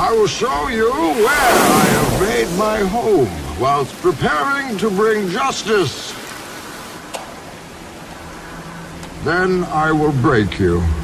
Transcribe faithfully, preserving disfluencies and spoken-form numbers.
I will show you where I have made my home, whilst preparing to bring justice. Then I will break you.